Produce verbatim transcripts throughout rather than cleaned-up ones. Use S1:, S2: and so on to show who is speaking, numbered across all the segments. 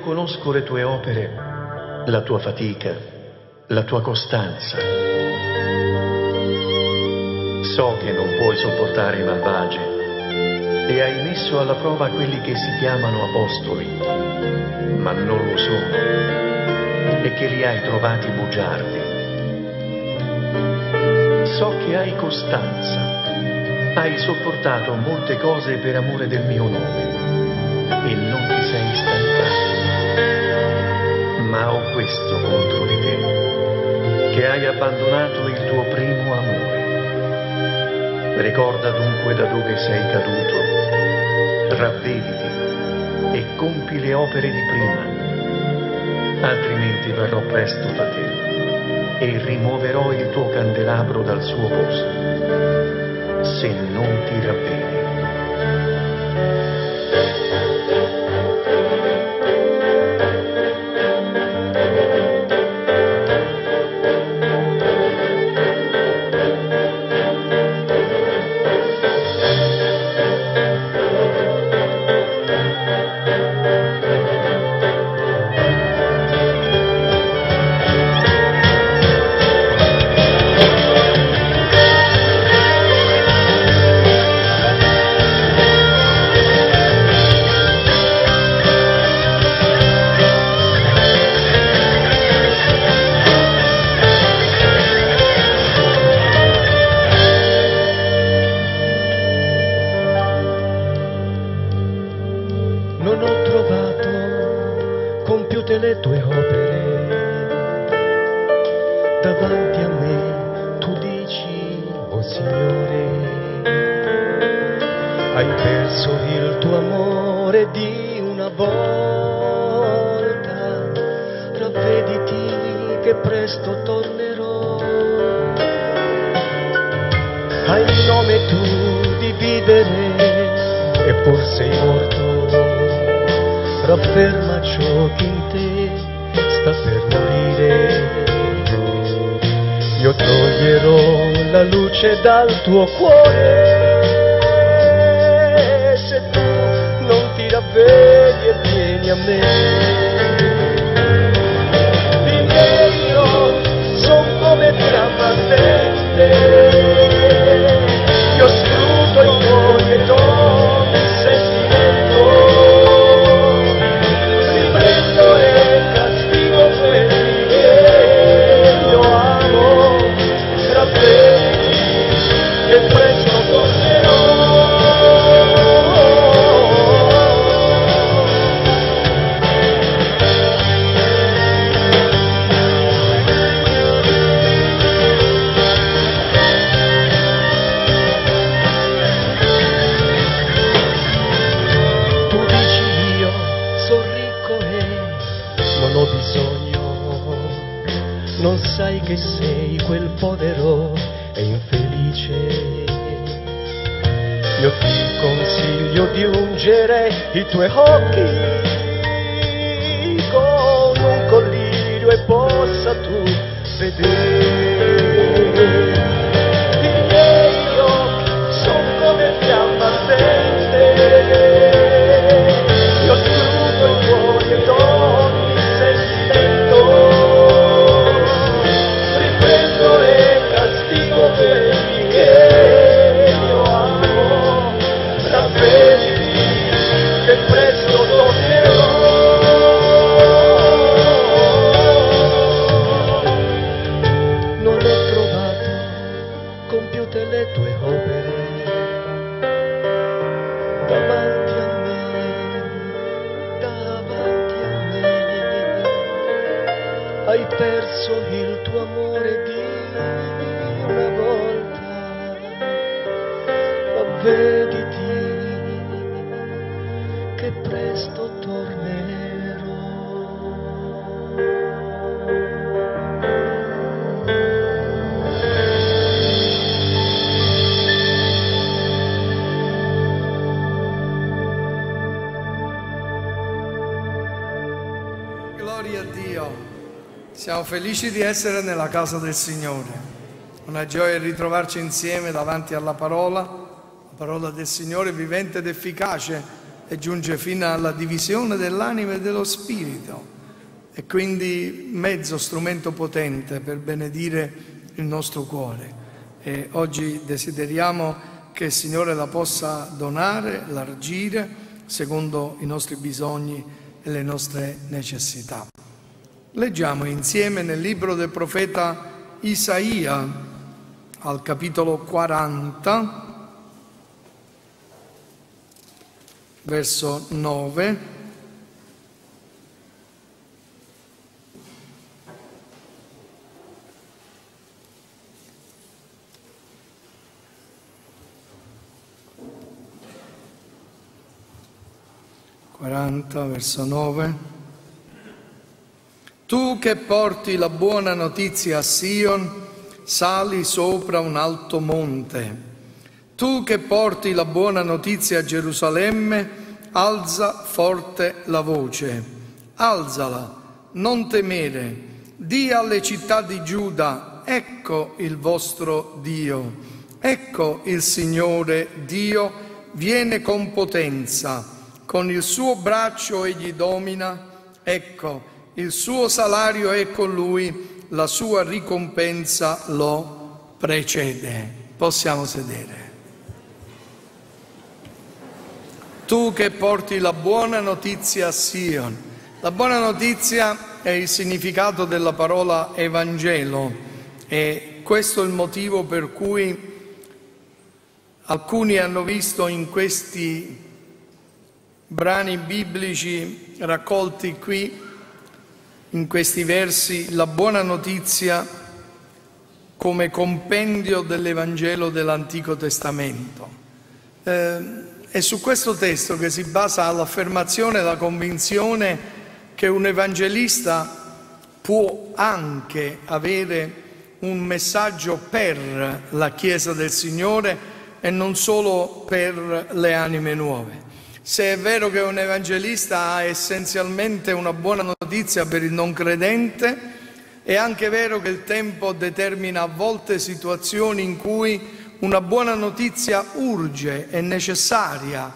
S1: conosco le tue opere, la tua fatica, la tua costanza. So che non puoi sopportare i malvagi e hai messo alla prova quelli che si chiamano apostoli, ma non lo sono, e che li hai trovati bugiardi. So che hai costanza, hai sopportato molte cose per amore del mio nome e non ti sei stancato. Ma ho questo contro di te, che hai abbandonato il tuo primo amore. Ricorda dunque da dove sei caduto, ravvediti e compi le opere di prima, altrimenti verrò presto da te e rimuoverò il tuo candelabro dal suo posto, se non ti ravvedi.
S2: Le tue opere davanti a me, tu dici, oh Signore, hai perso il tuo amore di una volta, ravvediti che presto tornerò. Hai il nome tu di vivere, eppur sei morto. Rafferma ciò che in te sta per morire. Io toglierò la luce dal tuo cuore se tu non ti ravvedi e vieni a me. Io son come fiamma ardente, io scruto i tuoi e ogni sentimento. E presto tornerò. Tu dici io sono ricco e non ho bisogno, non sai che sei quel povero e infelice. Io ti consiglio di ungere i tuoi occhi con un collirio e possa tu vedere. I miei occhi sono come fiamma ardente, io scruto i tuoi ed ogni sentimento. Riprendo e castigo quelli che io amo, ravvediti che presto tornerò. Non ho trovato compiute le tue opere davanti a me, davanti a me. Hai perso il tuo amore di una volta, ravvediti che presto tornerò.
S3: Gloria a Dio. Siamo felici di essere nella casa del Signore. Una gioia ritrovarci insieme davanti alla parola, la parola del Signore vivente ed efficace, e giunge fino alla divisione dell'anima e dello spirito, e quindi mezzo strumento potente per benedire il nostro cuore. E oggi desideriamo che il Signore la possa donare, largire, secondo i nostri bisogni e le nostre necessità. Leggiamo insieme nel libro del profeta Isaia, al capitolo quaranta, verso nove. quaranta, verso nove. Tu che porti la buona notizia a Sion, sali sopra un alto monte. Tu che porti la buona notizia a Gerusalemme, alza forte la voce. Alzala, non temere. Dì alle città di Giuda, ecco il vostro Dio. Ecco il Signore Dio viene con potenza. Con il suo braccio egli domina. Ecco, il suo salario è con lui, la sua ricompensa lo precede. Possiamo sedere. Tu che porti la buona notizia a Sion. La buona notizia è il significato della parola Evangelo, e questo è il motivo per cui alcuni hanno visto in questi brani biblici raccolti qui, in questi versi, la buona notizia come compendio dell'Evangelo dell'Antico Testamento. Eh, è su questo testo che si basa l'affermazione e la convinzione che un evangelista può anche avere un messaggio per la Chiesa del Signore e non solo per le anime nuove. Se è vero che un evangelista ha essenzialmente una buona notizia per il non credente, è anche vero che il tempo determina a volte situazioni in cui una buona notizia urge, è necessaria,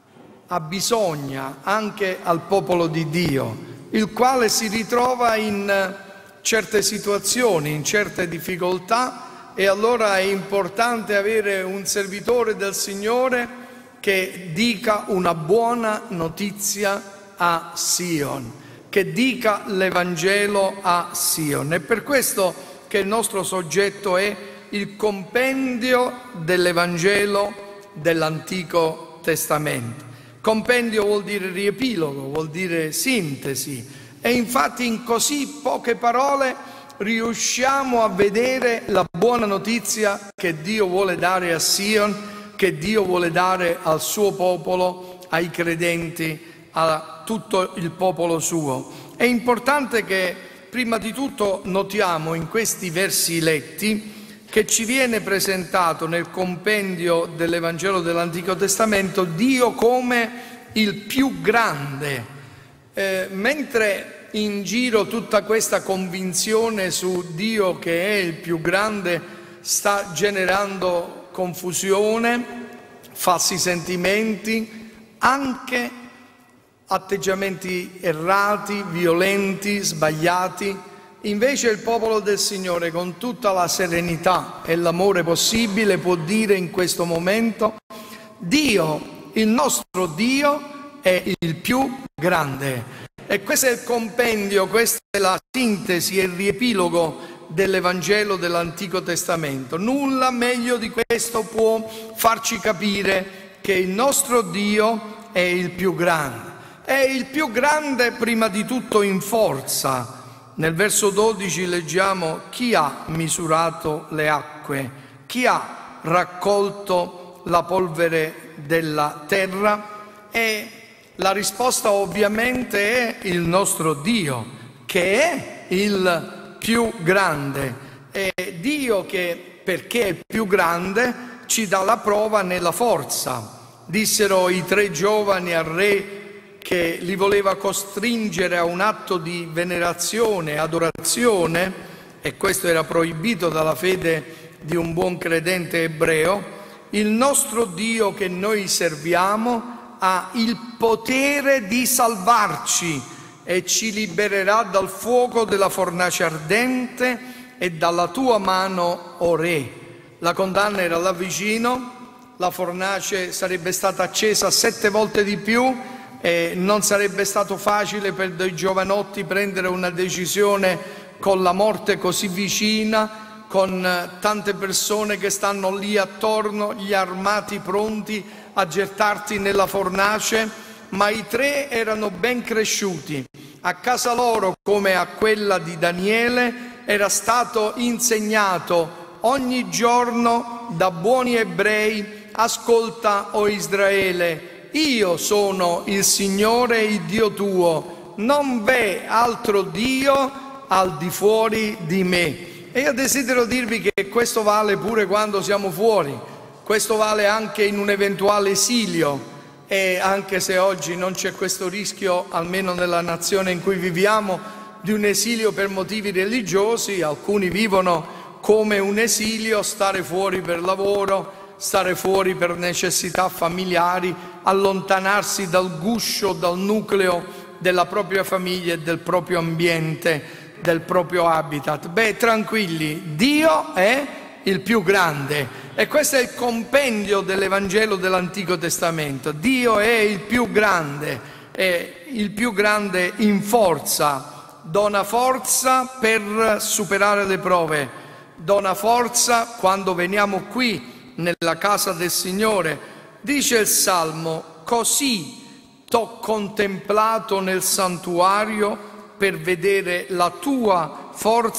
S3: abbisogna anche al popolo di Dio, il quale si ritrova in certe situazioni, in certe difficoltà, e allora è importante avere un servitore del Signore che dica una buona notizia a Sion, che dica l'Evangelo a Sion. È per questo che il nostro soggetto è il compendio dell'Evangelo dell'Antico Testamento. Compendio vuol dire riepilogo, vuol dire sintesi, e infatti in così poche parole riusciamo a vedere la buona notizia che Dio vuole dare a Sion, che Dio vuole dare al suo popolo, ai credenti, a tutto il popolo suo. È importante che prima di tutto notiamo in questi versi letti che ci viene presentato nel compendio dell'Evangelo dell'Antico Testamento Dio come il più grande, eh, mentre in giro tutta questa convinzione su Dio che è il più grande sta generando confusione, falsi sentimenti, anche atteggiamenti errati, violenti, sbagliati. Invece il popolo del Signore, con tutta la serenità e l'amore possibile, può dire in questo momento: Dio, il nostro Dio, è il più grande. E questo è il compendio, questa è la sintesi e il riepilogo dell'Evangelo dell'Antico Testamento. Nulla meglio di questo può farci capire che il nostro Dio è il più grande. È il più grande prima di tutto in forza. Nel verso dodici leggiamo: chi ha misurato le acque? Chi ha raccolto la polvere della terra? E la risposta ovviamente è il nostro Dio, che è il più grande. È Dio che, perché è più grande, ci dà la prova nella forza. Dissero i tre giovani al re che li voleva costringere a un atto di venerazione, adorazione, e questo era proibito dalla fede di un buon credente ebreo: il nostro Dio che noi serviamo ha il potere di salvarci e ci libererà dal fuoco della fornace ardente e dalla tua mano, o Re. La condanna era là vicino, la fornace sarebbe stata accesa sette volte di più e non sarebbe stato facile per dei giovanotti prendere una decisione con la morte così vicina, con tante persone che stanno lì attorno, gli armati pronti a gettarti nella fornace, ma i tre erano ben cresciuti. A casa loro, come a quella di Daniele, era stato insegnato ogni giorno da buoni ebrei: ascolta, o Israele, io sono il Signore, il Dio tuo, non v'è altro Dio al di fuori di me. E io desidero dirvi che questo vale pure quando siamo fuori, questo vale anche in un eventuale esilio, e anche se oggi non c'è questo rischio, almeno nella nazione in cui viviamo, di un esilio per motivi religiosi, alcuni vivono come un esilio, stare fuori per lavoro, stare fuori per necessità familiari, allontanarsi dal guscio, dal nucleo della propria famiglia e del proprio ambiente, del proprio habitat. Beh, tranquilli, Dio è il più grande, e questo è il compendio dell'Evangelo dell'Antico Testamento. Dio è il più grande, è il più grande in forza, dona forza per superare le prove, dona forza quando veniamo qui nella casa del Signore. Dice il Salmo: così t'ho contemplato nel santuario per vedere la tua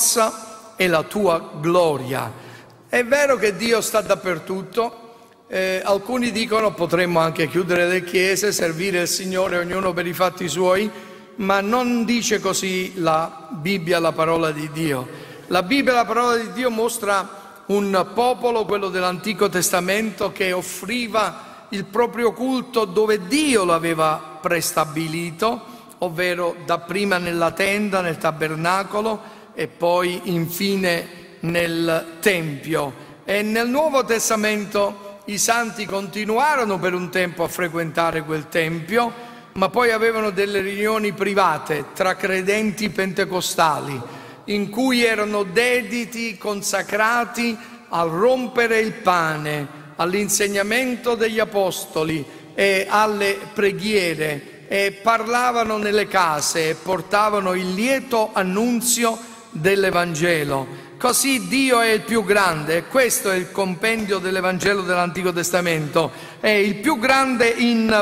S3: forza e la tua gloria. È vero che Dio sta dappertutto, eh, alcuni dicono potremmo anche chiudere le chiese, servire il Signore ognuno per i fatti suoi, ma non dice così la Bibbia, la parola di Dio. La Bibbia, la parola di Dio, mostra un popolo, quello dell'Antico Testamento, che offriva il proprio culto dove Dio l'aveva prestabilito, ovvero dapprima nella tenda, nel tabernacolo, e poi infine nel Tempio. E nel Nuovo Testamento i santi continuarono per un tempo a frequentare quel Tempio, ma poi avevano delle riunioni private tra credenti pentecostali, in cui erano dediti, consacrati a rompere il pane, all'insegnamento degli apostoli e alle preghiere, e parlavano nelle case e portavano il lieto annunzio dell'Evangelo. Così Dio è il più grande, e questo è il compendio dell'Evangelo dell'Antico Testamento. È il più grande in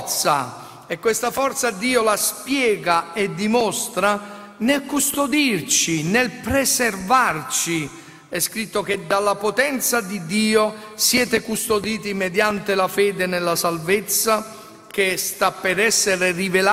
S3: forza, e questa forza Dio la spiega e dimostra nel custodirci, nel preservarci. È scritto che dalla potenza di Dio siete custoditi mediante la fede nella salvezza che sta per essere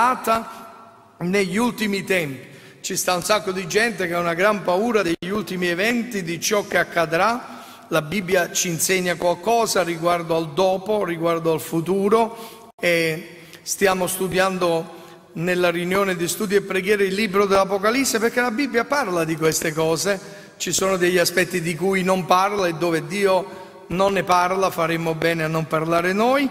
S3: rivelata negli ultimi tempi. Ci sta un sacco di gente che ha una gran paura degli ultimi eventi, di ciò che accadrà. La Bibbia ci insegna qualcosa riguardo al dopo, riguardo al futuro, e stiamo studiando nella riunione di studi e preghiere il libro dell'Apocalisse, perché la Bibbia parla di queste cose. Ci sono degli aspetti di cui non parla, e dove Dio non ne parla faremmo bene a non parlare noi,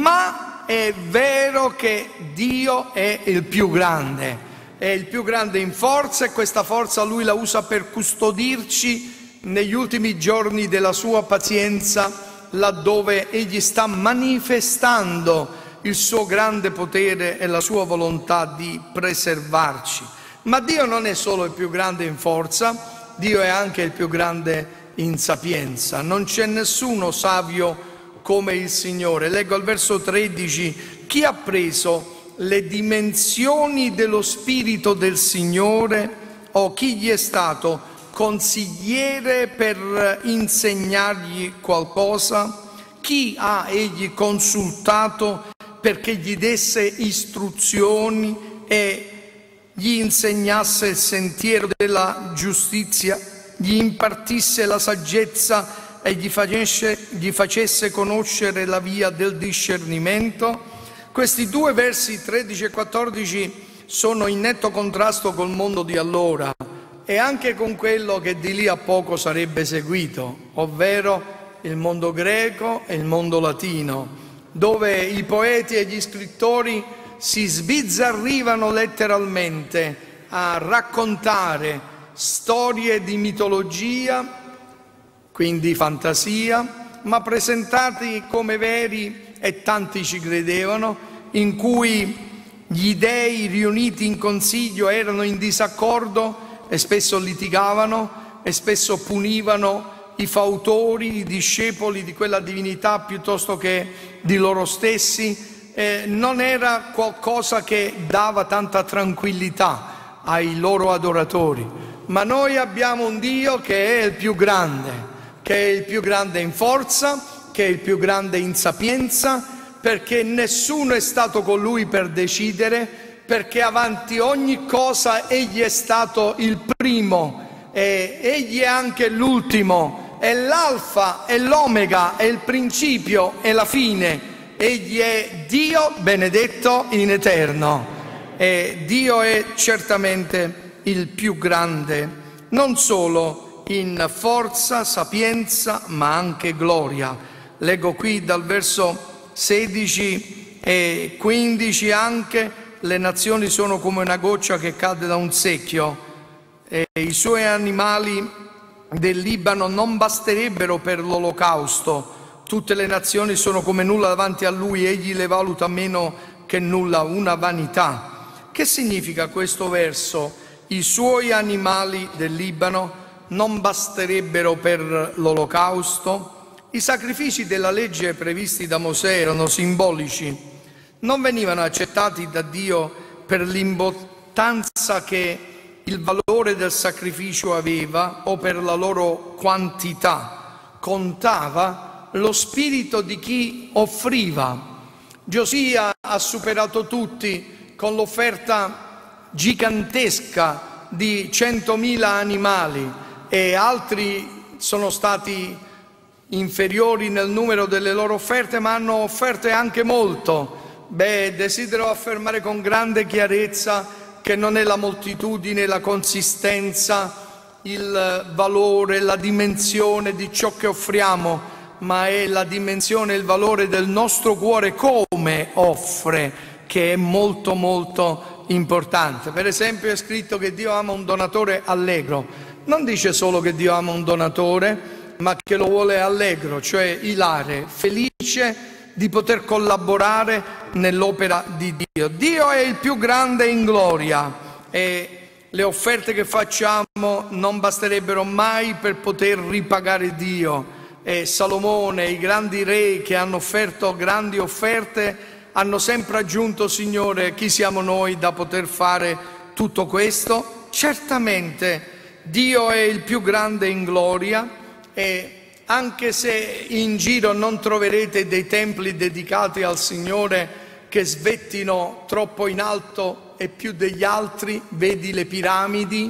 S3: ma è vero che Dio è il più grande, è il più grande in forza, e questa forza Lui la usa per custodirci negli ultimi giorni della sua pazienza, laddove Egli sta manifestando il suo grande potere e la sua volontà di preservarci. Ma Dio non è solo il più grande in forza, Dio è anche il più grande in sapienza. Non c'è nessuno savio come il Signore. Leggo al verso tredici: chi ha preso le dimensioni dello Spirito del Signore, o chi gli è stato consigliere per insegnargli qualcosa? Chi ha egli consultato perché gli desse istruzioni e gli insegnasse il sentiero della giustizia, gli impartisse la saggezza e gli facesse, gli facesse conoscere la via del discernimento? Questi due versi tredici e quattordici sono in netto contrasto col mondo di allora e anche con quello che di lì a poco sarebbe seguito, ovvero il mondo greco e il mondo latino. dove i poeti e gli scrittori si sbizzarrivano letteralmente a raccontare storie di mitologia, quindi fantasia, ma presentati come veri, e tanti ci credevano, in cui gli dei riuniti in consiglio erano in disaccordo e spesso litigavano e spesso punivano i fautori, i discepoli di quella divinità piuttosto che di loro stessi. Eh, non era qualcosa che dava tanta tranquillità ai loro adoratori, ma noi abbiamo un Dio che è il più grande, che è il più grande in forza, che è il più grande in sapienza, perché nessuno è stato con Lui per decidere, perché avanti ogni cosa Egli è stato il primo, e Egli è anche l'ultimo, è l'alfa, è l'omega, è il principio e la fine. Egli è Dio benedetto in eterno, e Dio è certamente il più grande, non solo in forza, sapienza, ma anche gloria. Leggo qui dal verso sedici e quindici anche: le nazioni sono come una goccia che cade da un secchio, e i suoi animali del Libano non basterebbero per l'olocausto. Tutte le nazioni sono come nulla davanti a Lui, Egli le valuta meno che nulla, una vanità. Che significa questo verso? I suoi animali del Libano non basterebbero per l'olocausto? I sacrifici della legge previsti da Mosè erano simbolici, non venivano accettati da Dio per l'importanza che il valore del sacrificio aveva o per la loro quantità. Contava lo spirito di chi offriva. Giosia ha superato tutti con l'offerta gigantesca di centomila animali, e altri sono stati inferiori nel numero delle loro offerte, ma hanno offerte anche molto. Beh, desidero affermare con grande chiarezza che non è la moltitudine, la consistenza, il valore, la dimensione di ciò che offriamo, ma è la dimensione e il valore del nostro cuore come offre, che è molto molto importante. Per esempio è scritto che Dio ama un donatore allegro. Non dice solo che Dio ama un donatore, ma che lo vuole allegro, cioè ilare, felice di poter collaborare nell'opera di Dio. Dio è il più grande in gloria, e le offerte che facciamo non basterebbero mai per poter ripagare Dio. E Salomone, i grandi re che hanno offerto grandi offerte, hanno sempre aggiunto: Signore, chi siamo noi da poter fare tutto questo? Certamente Dio è il più grande in gloria, e anche se in giro non troverete dei templi dedicati al Signore che svettino troppo in alto e più degli altri, vedi le piramidi,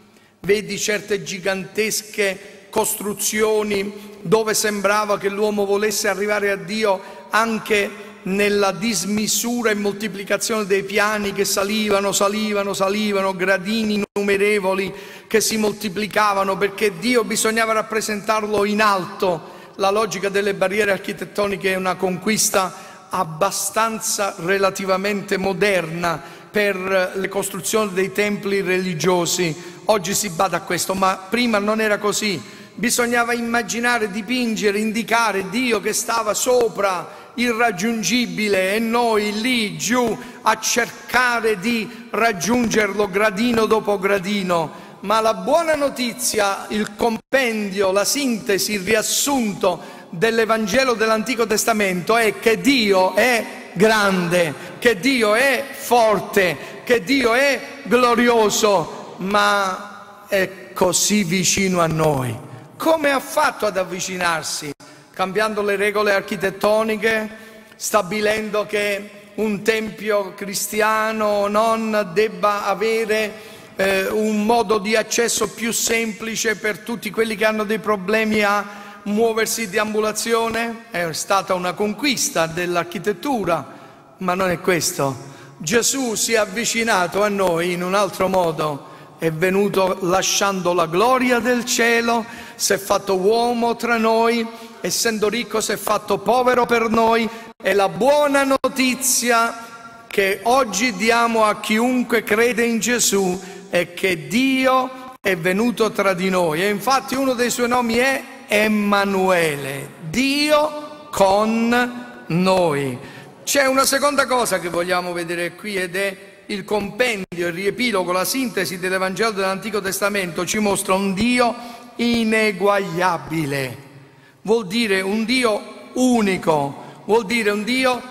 S3: vedi certe gigantesche costruzioni dove sembrava che l'uomo volesse arrivare a Dio anche nella dismisura e moltiplicazione dei piani che salivano, salivano, salivano, gradini innumerevoli che si moltiplicavano, perché Dio bisognava rappresentarlo in alto. La logica delle barriere architettoniche è una conquista abbastanza relativamente moderna per le costruzioni dei templi religiosi. Oggi si bada a questo, ma prima non era così. Bisognava immaginare, dipingere, indicare Dio che stava sopra, irraggiungibile, e noi lì giù a cercare di raggiungerlo gradino dopo gradino. Ma la buona notizia, il compendio, la sintesi, il riassunto dell'Evangelo dell'Antico Testamento è che Dio è grande, che Dio è forte, che Dio è glorioso, ma è così vicino a noi. Come ha fatto ad avvicinarsi? Cambiando le regole architettoniche, stabilendo che un tempio cristiano non debba avere eh, un modo di accesso più semplice per tutti quelli che hanno dei problemi a muoversi di ambulazione? È stata una conquista dell'architettura, ma non è questo. Gesù si è avvicinato a noi in un altro modo. È venuto lasciando la gloria del cielo, si è fatto uomo tra noi, essendo ricco si è fatto povero per noi, e la buona notizia che oggi diamo a chiunque crede in Gesù è che Dio è venuto tra di noi, e infatti uno dei suoi nomi è Emanuele, Dio con noi. C'è una seconda cosa che vogliamo vedere qui, ed è il compendio, il riepilogo, la sintesi dell'Evangelo dell'Antico Testamento. Ci mostra un Dio ineguagliabile, vuol dire un Dio unico, vuol dire un Dio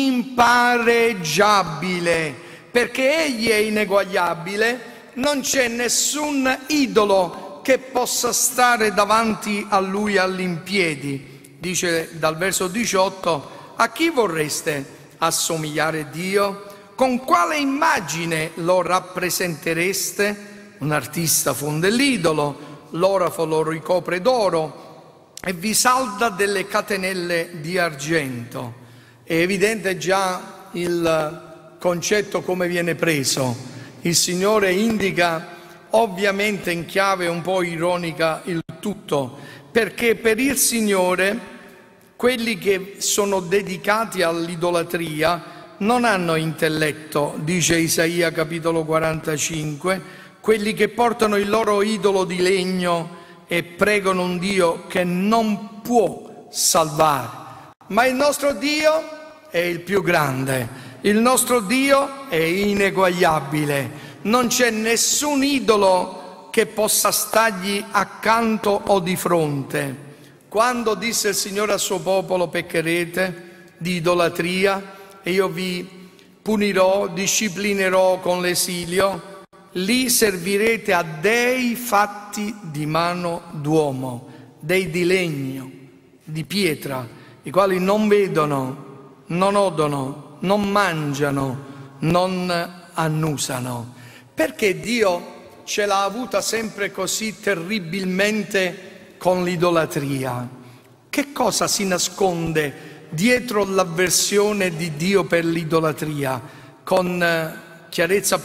S3: impareggiabile, perché Egli è ineguagliabile. Non c'è nessun idolo che possa stare davanti a Lui all'impiedi. Dice dal verso diciotto: a chi vorreste assomigliare Dio? Con quale immagine lo rappresentereste? Un artista fonde l'idolo, l'orafo lo ricopre d'oro e vi salda delle catenelle di argento. È evidente già il concetto come viene preso. Il Signore indica, ovviamente in chiave un po' ironica, il tutto, perché per il Signore quelli che sono dedicati all'idolatria non hanno intelletto, dice Isaia capitolo quarantacinque, quelli che portano il loro idolo di legno e pregano un Dio che non può salvare. Ma il nostro Dio è il più grande, il nostro Dio è ineguagliabile, non c'è nessun idolo che possa stargli accanto o di fronte. Quando disse il Signore al suo popolo: peccherete di idolatria e io vi punirò, disciplinerò con l'esilio, lì servirete a dei fatti di mano d'uomo, dei di legno, di pietra, i quali non vedono, non odono, non mangiano, non annusano. Perché Dio ce l'ha avuta sempre così terribilmente con l'idolatria? Che cosa si nasconde dietro l'avversione di Dio per l'idolatria? Con chiarezza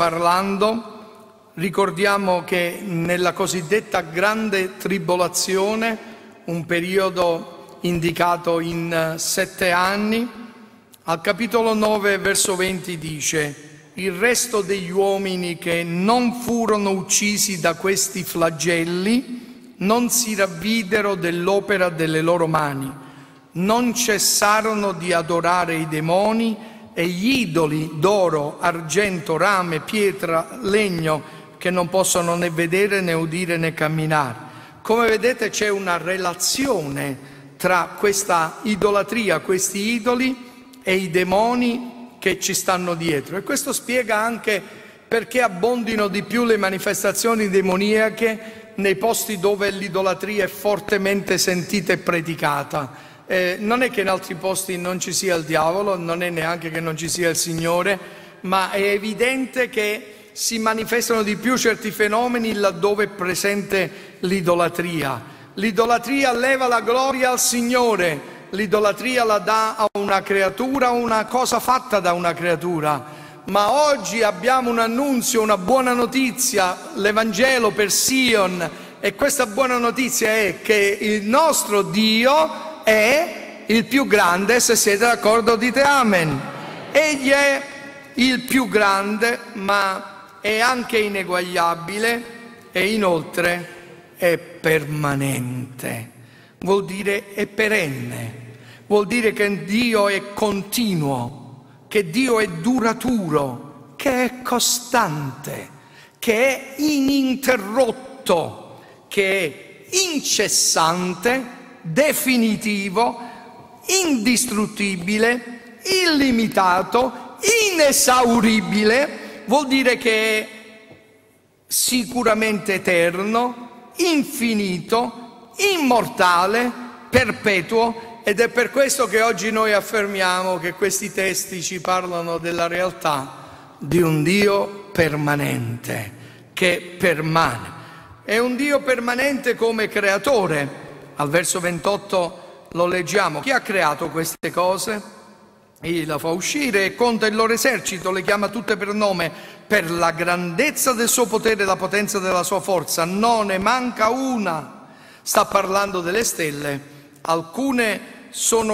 S3: parlando, ricordiamo che nella cosiddetta grande tribolazione, un periodo indicato in sette anni, al capitolo nove verso venti dice: il resto degli uomini che non furono uccisi da questi flagelli non si ravvidero dell'opera delle loro mani, non cessarono di adorare i demoni e gli idoli d'oro, argento, rame, pietra, legno, che non possono né vedere né udire né camminare. Come vedete c'è una relazione tra questa idolatria, questi idoli, e i demoni che ci stanno dietro, e questo spiega anche perché abbondino di più le manifestazioni demoniache nei posti dove l'idolatria è fortemente sentita e predicata. Eh, non è che in altri posti non ci sia il diavolo, non è neanche che non ci sia il Signore, ma è evidente che si manifestano di più certi fenomeni laddove è presente l'idolatria. L'idolatria leva la gloria al Signore, l'idolatria la dà a una creatura, una cosa fatta da una creatura. Ma oggi abbiamo un annunzio, una buona notizia, l'Evangelo per Sion, e questa buona notizia è che il nostro Dio è il più grande. Se siete d'accordo dite amen. Egli è il più grande, ma è anche ineguagliabile e inoltre è permanente. Vuol dire è perenne, vuol dire che Dio è continuo, che Dio è duraturo, che è costante, che è ininterrotto, che è incessante, definitivo, indistruttibile, illimitato, inesauribile. Vuol dire che è sicuramente eterno, infinito, immortale, perpetuo, ed è per questo che oggi noi affermiamo che questi testi ci parlano della realtà di un Dio permanente, che permane. È un Dio permanente come creatore. Al verso ventotto lo leggiamo: chi ha creato queste cose? Egli la fa uscire e conta il loro esercito, le chiama tutte per nome, per la grandezza del suo potere e la potenza della sua forza, non ne manca una. Sta parlando delle stelle. Alcune sono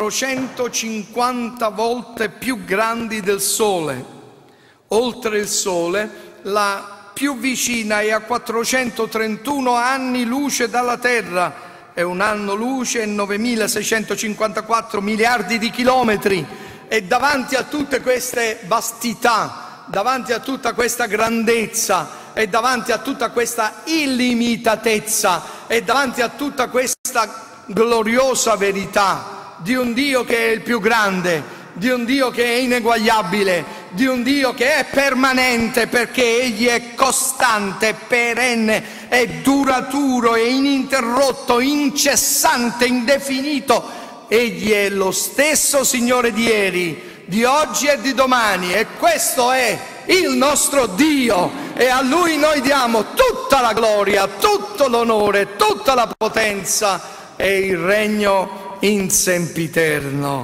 S3: quattrocentocinquanta volte più grandi del Sole. Oltre il Sole, la più vicina è a quattrocentotrentuno anni luce dalla Terra, e un anno luce è novemilaseicentocinquantaquattro miliardi di chilometri. E davanti a tutte queste vastità, davanti a tutta questa grandezza, e davanti a tutta questa illimitatezza, e davanti a tutta questa gloriosa verità di un Dio che è il più grande, di un Dio che è ineguagliabile, di un Dio che è permanente, perché Egli è costante, perenne, è duraturo, è ininterrotto, incessante, indefinito. Egli è lo stesso Signore di ieri, di oggi e di domani, e questo è il nostro Dio, e a Lui noi diamo tutta la gloria, tutto l'onore, tutta la potenza e il regno in sempiterno.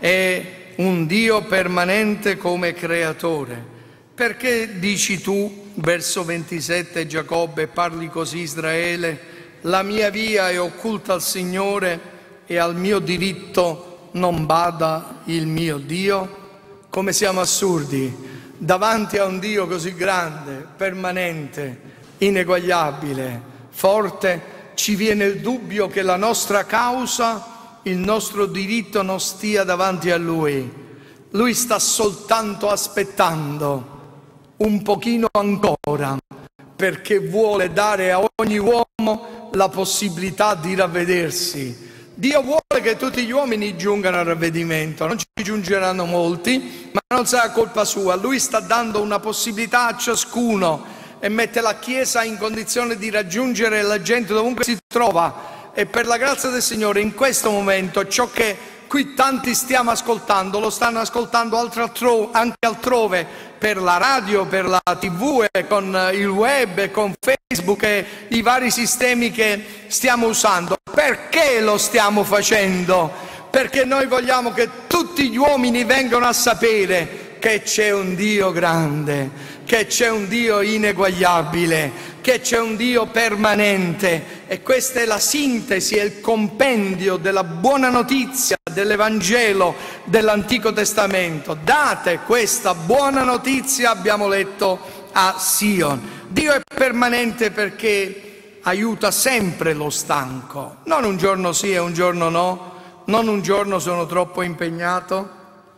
S3: È un Dio permanente come creatore. Perché dici tu, verso ventisette, Giacobbe, parli così, Israele, la mia via è occulta al Signore e al mio diritto non bada il mio Dio? Come siamo assurdi davanti a un Dio così grande, permanente, ineguagliabile, forte. Ci viene il dubbio che la nostra causa, il nostro diritto non stia davanti a Lui. Lui sta soltanto aspettando un pochino ancora, perché vuole dare a ogni uomo la possibilità di ravvedersi. Dio vuole che tutti gli uomini giungano al ravvedimento, non ci giungeranno molti, ma non sarà colpa sua. Lui sta dando una possibilità a ciascuno e mette la Chiesa in condizione di raggiungere la gente dovunque si trova. E per la grazia del Signore in questo momento ciò che qui tanti stiamo ascoltando lo stanno ascoltando anche altrove, per la radio, per la tivù, e con il web, e con Facebook e i vari sistemi che stiamo usando. Perché lo stiamo facendo? Perché noi vogliamo che tutti gli uomini vengano a sapere che c'è un Dio grande, che c'è un Dio ineguagliabile, che c'è un Dio permanente. E questa è la sintesi, è il compendio della buona notizia dell'Evangelo dell'Antico Testamento. Date questa buona notizia, abbiamo letto, a Sion. Dio è permanente perché aiuta sempre lo stanco, non un giorno sì e un giorno no, non un giorno sono troppo impegnato.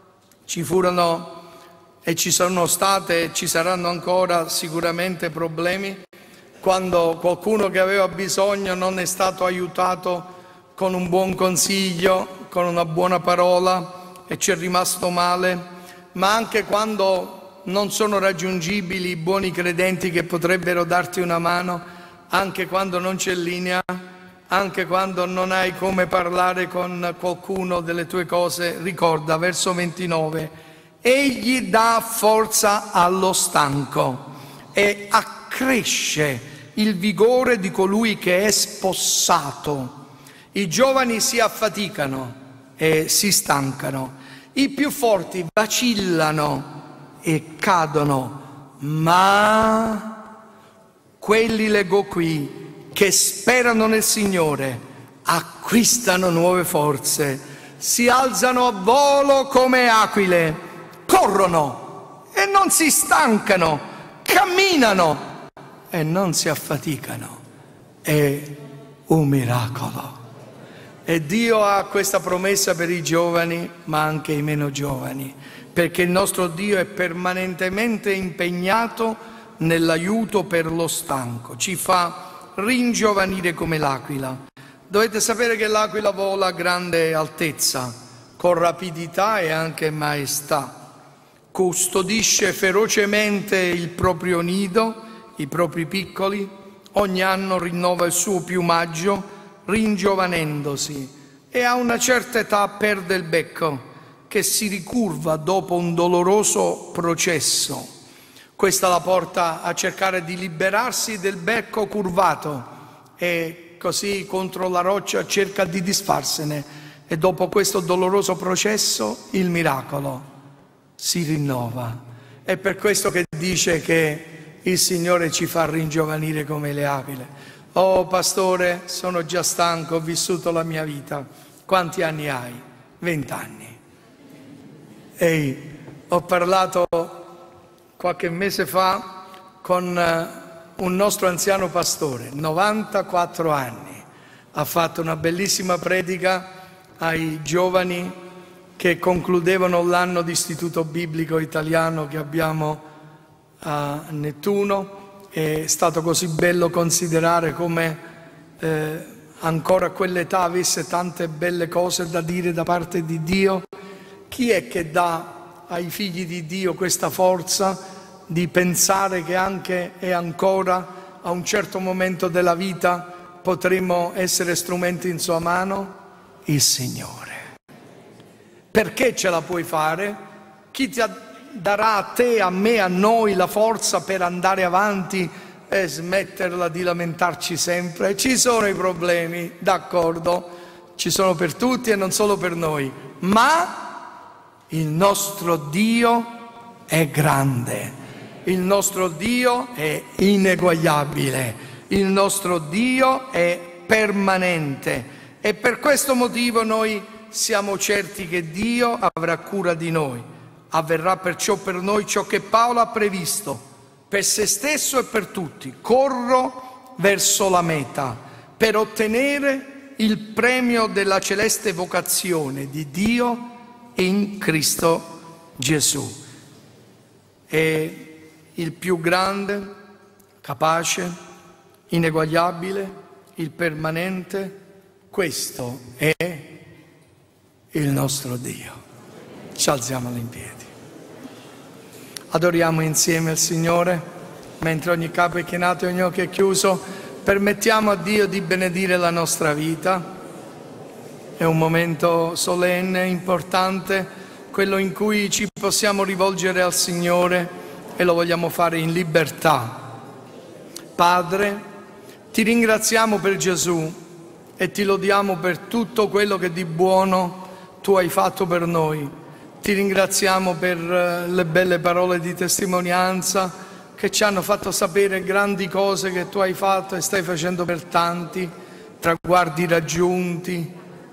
S3: Ci furono e ci sono state e ci saranno ancora sicuramente problemi quando qualcuno che aveva bisogno non è stato aiutato con un buon consiglio, con una buona parola, e ci è rimasto male, ma anche quando non sono raggiungibili i buoni credenti che potrebbero darti una mano, anche quando non c'è linea, anche quando non hai come parlare con qualcuno delle tue cose. Ricorda, verso ventinove, Egli dà forza allo stanco e accresce il vigore di colui che è spossato. I giovani si affaticano e si stancano, i più forti vacillano e cadono, ma quelli, leggo qui, che sperano nel Signore acquistano nuove forze, si alzano a volo come aquile, corrono e non si stancano, camminano e non si affaticano. È un miracolo. E Dio ha questa promessa per i giovani, ma anche i meno giovani, perché il nostro Dio è permanentemente impegnato nell'aiuto per lo stanco, ci fa ringiovanire come l'aquila. Dovete sapere che l'aquila vola a grande altezza, con rapidità e anche maestà. Custodisce ferocemente il proprio nido, i propri piccoli, ogni anno rinnova il suo piumaggio, ringiovanendosi, e a una certa età perde il becco, che si ricurva dopo un doloroso processo. Questa la porta a cercare di liberarsi del becco curvato, e così contro la roccia cerca di disfarsene, e dopo questo doloroso processo il miracolo si rinnova. È per questo che dice che il Signore ci fa ringiovanire come le aquile. Oh pastore, sono già stanco, ho vissuto la mia vita. Quanti anni hai? Vent'anni. E ho parlato qualche mese fa con un nostro anziano pastore, novantaquattro anni. Ha fatto una bellissima predica ai giovani che concludevano l'anno di istituto biblico italiano che abbiamo a Nettuno. È stato così bello considerare come eh, ancora a quell'età avesse tante belle cose da dire da parte di Dio. Chi è che dà ai figli di Dio questa forza di pensare che anche e ancora a un certo momento della vita potremo essere strumenti in sua mano? Il Signore. Perché ce la puoi fare? Chi ti darà a te, a me, a noi la forza per andare avanti e smetterla di lamentarci sempre? Ci sono i problemi, d'accordo, ci sono per tutti e non solo per noi, ma il nostro Dio è grande, il nostro Dio è ineguagliabile, il nostro Dio è permanente e per questo motivo noi siamo certi che Dio avrà cura di noi. Avverrà perciò per noi ciò che Paolo ha previsto, per se stesso e per tutti. Corro verso la meta per ottenere il premio della celeste vocazione di Dio in Cristo Gesù. È il più grande, capace, ineguagliabile, il permanente. Questo è il nostro Dio. Ci alziamo in piedi. Adoriamo insieme il Signore, mentre ogni capo è chinato e ogni occhio è chiuso. Permettiamo a Dio di benedire la nostra vita. È un momento solenne, importante, quello in cui ci possiamo rivolgere al Signore e lo vogliamo fare in libertà. Padre, ti ringraziamo per Gesù e ti lodiamo per tutto quello che di buono tu hai fatto per noi. Ti ringraziamo per le belle parole di testimonianza che ci hanno fatto sapere grandi cose che tu hai fatto e stai facendo per tanti, traguardi raggiunti,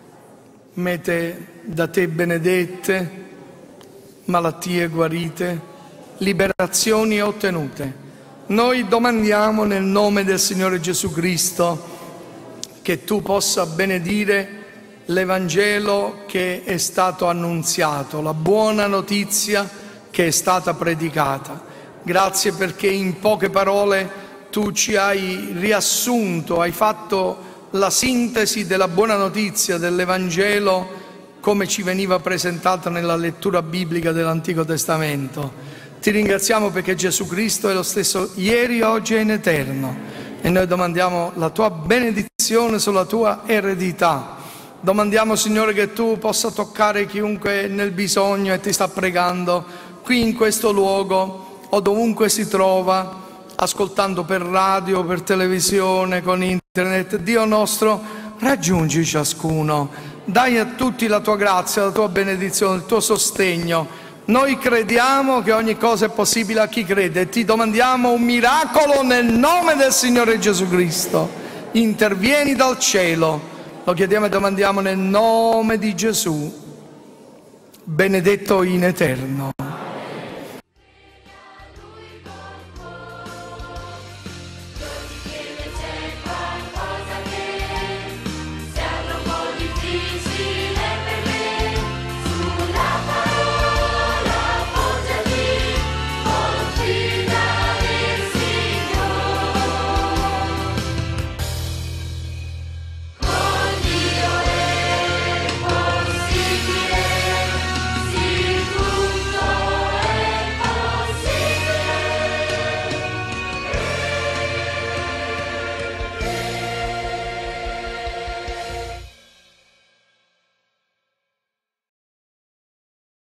S3: mete da te benedette, malattie guarite, liberazioni ottenute. Noi domandiamo nel nome del Signore Gesù Cristo che tu possa benedire l'Evangelo che è stato annunziato, la buona notizia che è stata predicata. Grazie perché in poche parole tu ci hai riassunto, hai fatto la sintesi della buona notizia dell'Evangelo come ci veniva presentata nella lettura biblica dell'Antico Testamento. Ti ringraziamo perché Gesù Cristo è lo stesso ieri, oggi e in eterno e noi domandiamo la tua benedizione sulla tua eredità. Domandiamo, Signore, che tu possa toccare chiunque è nel bisogno e ti sta pregando qui in questo luogo o dovunque si trova, ascoltando per radio, per televisione, con internet. Dio nostro, raggiungi ciascuno, dai a tutti la tua grazia, la tua benedizione, il tuo sostegno. Noi crediamo che ogni cosa è possibile a chi crede e ti domandiamo un miracolo nel nome del Signore Gesù Cristo. Intervieni dal cielo, lo chiediamo e domandiamo nel nome di Gesù, benedetto in eterno.